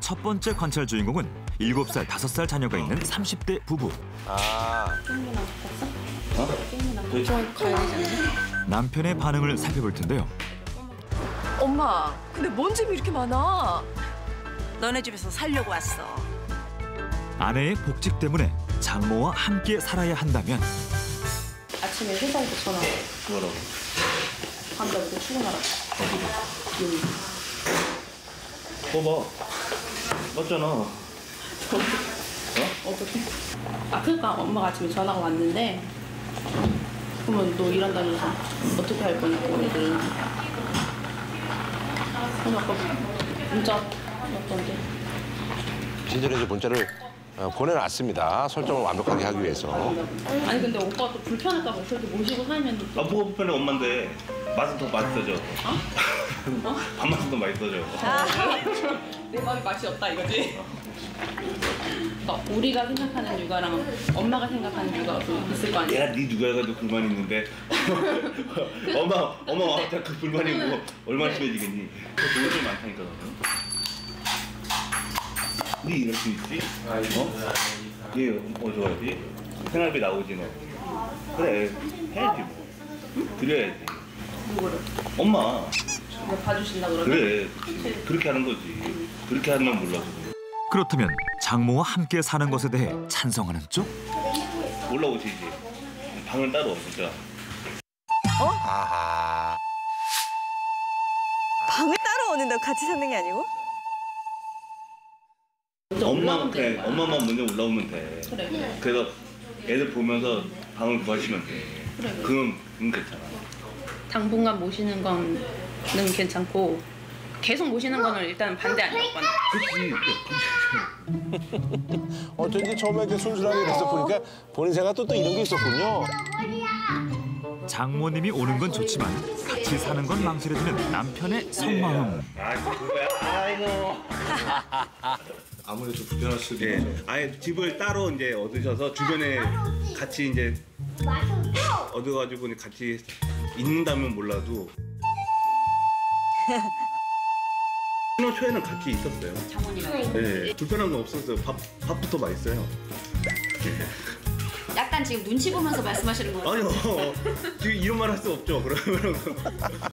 첫 번째 관찰 주인공은 7살, 5살 자녀가 있는 30대 부부. 게임이나 바꿨어? 게임이나 좀 가야 되지 않나? 남편의 반응을 살펴볼 텐데요. 엄마, 근데 뭔 집이 이렇게 많아? 너네 집에서 살려고 왔어. 아내의 복직 때문에 장모와 함께 살아야 한다면 아침에 회사에서 전화 와. 뭐라고? 간다고 출근하라. 여기. 봐봐. 맞잖아. 어떻게? 그러니까 엄마가 아침에 전화가 왔는데 그러면 너 일한다면서 어떻게 할 거냐고 애들은. 그래서 아까 문자 왔던데. 진전에 이제 문자를 보내놨습니다. 설정을 완벽하게 하기 위해서. 아니 근데 오빠가 또 불편할까 봐 그렇게 모시고 살면 또. 뭐가 불편해 엄마인데 맛은 더 맛있어져. 밥맛은 더 맛있어져. 내 밥이 맛이 없다 이거지? 그러니까 우리가 생각하는 육아랑 엄마가 생각하는 육아가 좀 있을 거 아니야? 내가 네 육아에도 불만이 있는데 엄마 와서 그 불만이 뭐 얼마나 심해지겠니? 좋은 점 많다니까 너는. 네 이럴 수 있지? 얘 좋아하지? 생활비 나오지 너. 그래 해야지 뭐. 드려야지. 누구를? 엄마. 뭐 봐주신다 그러면? 그래 그렇게 하는 거지. 그렇게 하는 건 몰라서. 그렇다면 장모와 함께 사는 것에 대해 찬성하는 쪽? 올라오시지. 방을 따로 진짜. 아하. 방을 따로 오는다고 같이 사는 게 아니고? 엄마만 먼저 올라오면 돼. 그래. 그래서 애들 보면서 방을 구하시면 돼. 그래. 그건 괜찮아. 당분간 모시는 거는 괜찮고 계속 모시는 거는 일단 반대 아니야 오빠는. 그렇지. 어쩐지 처음에 이렇게 순순하게 돼서 보니까 본인 생각도 또 이런 게 있었군요. 장모님이 오는 건 좋지만 같이 사는 건 망설여지는 남편의 속마음. 그거야. 아이고. 아무래도 불편할 수도 예. 있죠. 아예 집을 따로 이제 얻으셔서 주변에 같이 이제 얻어가지고 같이 있는다면 몰라도. 신혼 초에는 같이 있었어요. 장모님이랑. 네, 불편한 건 없었어요. 밥부터 맛있어요. 약간 지금 눈치 보면서 말씀하시는 거예요? 아니요. 지금 이런 말 할 수 없죠. 그러면